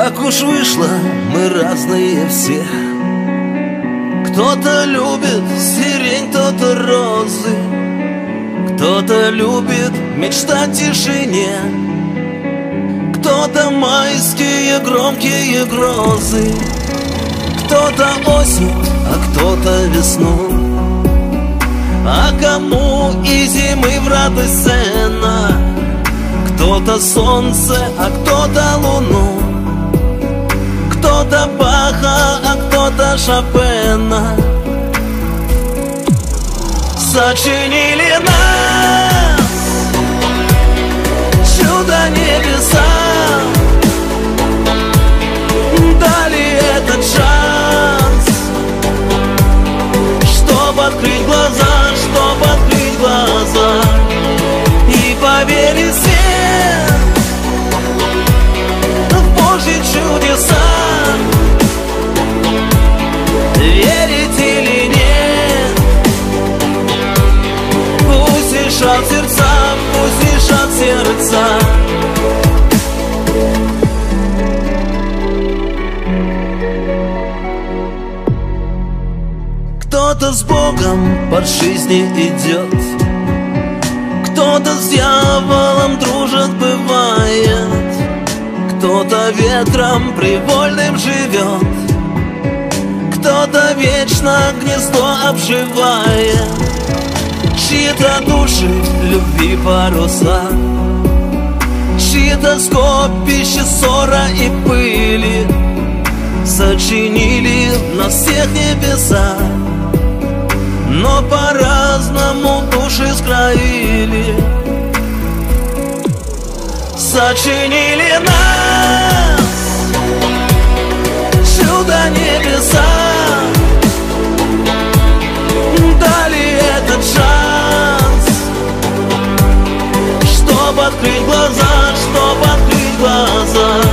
Так уж вышло, мы разные все. Кто-то любит сирень, кто-то розы, кто-то любит мечтать в тишине, кто-то майские громкие грозы, кто-то осень, а кто-то весну. А кому и зимы в радость цена? Кто-то солнце, а кто-то луну, кто-то Баха, а кто-то Шопена. Сочинили нас чудо небеса, дали этот шанс, чтоб открыть глаза, чтоб открыть глаза и поверить все в Божьи чудеса. Верить или нет, пусть решат сердца, пусть решат сердца. Кто-то с Богом по жизни идет, кто-то с дьяволом дружит, бывает, кто-то ветром привольным живет, кто-то вечно гнездо обживает. Чьи-то души любви паруса, чьи-то скопище ссора и пыли сочинили на всех небеса, но по-разному души скроили. Сочинили нас чудо небеса, дали этот шанс, чтоб открыть глаза, чтоб открыть глаза